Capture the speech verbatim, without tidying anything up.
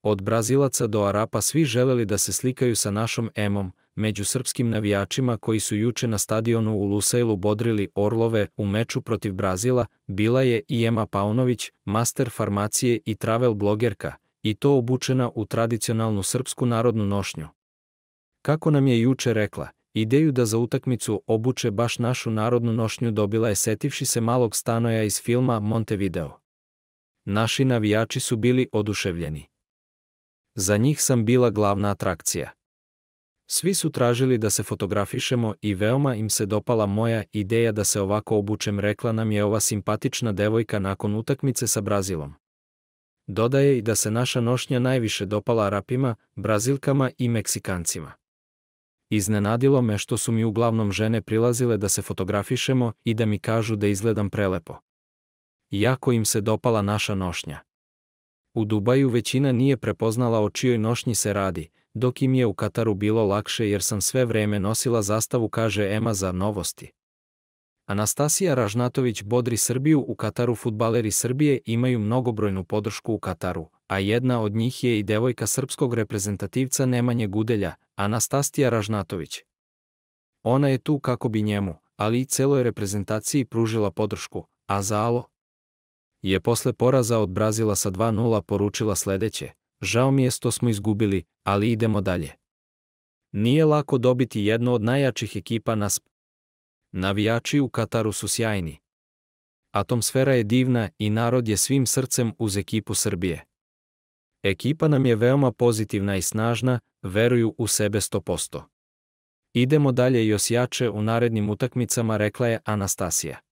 Od Brazilaca do Arapa svi želeli da se slikaju sa našom Emom, među srpskim navijačima koji su juče na stadionu u Lusailu bodrili Orlove u meču protiv Brazila, bila je i Ema Paunović, master farmacije i travel blogerka, i to obučena u tradicionalnu srpsku narodnu nošnju. Kako nam je juče rekla, ideju da za utakmicu obuče baš našu narodnu nošnju dobila je setivši se malog Stanoja iz filma Montevideo. Naši navijači su bili oduševljeni. Za njih sam bila glavna atrakcija. Svi su tražili da se fotografišemo i veoma im se dopala moja ideja da se ovako obučem, rekla nam je ova simpatična devojka nakon utakmice sa Brazilom. Dodaje i da se naša nošnja najviše dopala Arapima, Brazilkama i Meksikancima. Iznenadilo me što su mi uglavnom žene prilazile da se fotografišemo i da mi kažu da izgledam prelepo. Jako im se dopala naša nošnja. U Dubaju većina nije prepoznala o čijoj nošnji se radi, dok im je u Kataru bilo lakše jer sam sve vreme nosila zastavu, kaže Ema za Novosti. Anastasija Ražnatović bodri Srbiju u Kataru. Fudbaleri Srbije imaju mnogobrojnu podršku u Kataru, a jedna od njih je i devojka srpskog reprezentativca Nemanje Gudelja, Anastasija Ražnatović. Ona je tu kako bi njemu, ali i celoj reprezentaciji pružila podršku, a za alo je posle poraza od Brazila sa dva nula poručila sledeće: žao mi je što smo izgubili, ali idemo dalje. Nije lako dobiti jednu od najjačih ekipa na sp. Navijači u Kataru su sjajni. Atmosfera je divna i narod je svim srcem uz ekipu Srbije. Ekipa nam je veoma pozitivna i snažna, veruju u sebe sto posto. Idemo dalje još jače u narednim utakmicama, rekla je Anastasija.